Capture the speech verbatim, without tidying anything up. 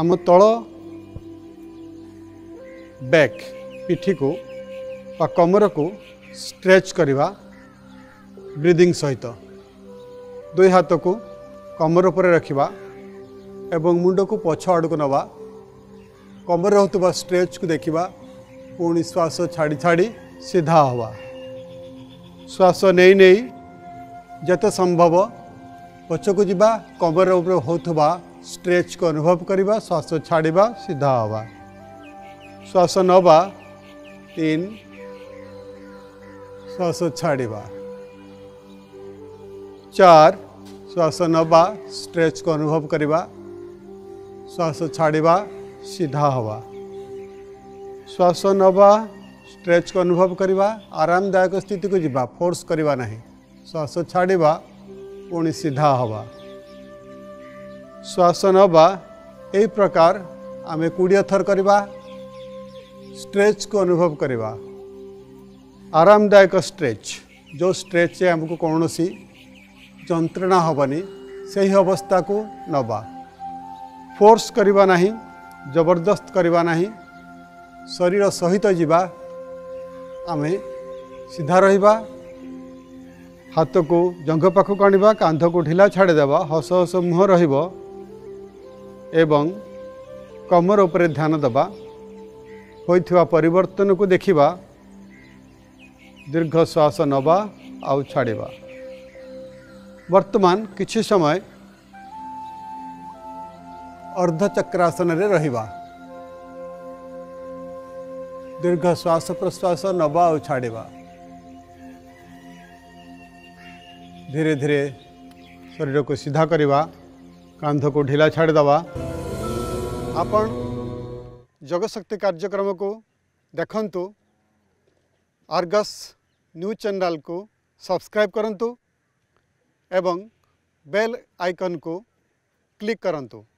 आम तल बैक पिठी को बा कमर को स्ट्रेच करवा ब्रीदिंग सहित दुई हाथ को कमर पर रखा एवं मुंड को पछ आड़ को नवा कमर होता स्ट्रेच को देखा पुणी श्वास छाड़ी छाड़ी सीधा हवा श्वास नहीं नहीं जते संभव पछ को जीवा कमर उपर होता स्ट्रेच को अनुभव करवा श्वास छाड़ा सीधा हवा श्वास नवा तीन श्वास छाड़ा चार श्वास नवा स्ट्रेच को अनुभव करवा श्वास छाड़ा सीधा हवा श्वास नवा स्ट्रेच को अनुभव करवा आरामदायक स्थिति को जीवा फोर्स करवा नहीं श्वास छाड़ा पुणी सीधा हवा श्वास नवा यही प्रकार आमे कोड़े थर करवा स्ट्रेच को अनुभव करवा आरामदायक स्ट्रेच जो स्ट्रेच से आमको कौन सी जंत्रणा हेनी से ही अवस्था को नवा फोर्स करवा नहीं जबरदस्त करवा नहीं शरीर सहित जीवा आमे सीधा रहिबा हाथ को जंघ पाखक आनिबा कांध को ढिला छाड़देवा हस हस मुह रहिबो एवं कमर उपरे ध्यान देवा होइथिबा परिवर्तन को देखिबा दीर्घ श्वास नवा आउ छाड़िबा वर्तमान किछि समय अर्धचक्रासन रे रहिबा दीर्घ श्वास प्रश्वास नवा और छाड़ा धीरे धीरे शरीर को सीधा करवा कांध को ढिला छाड़देवा आपण जगशक्ति कार्यक्रम को देखंतु आर्गस न्यूज चैनल को सब्सक्राइब करंतु एवं बेल आइकन को क्लिक करंतु।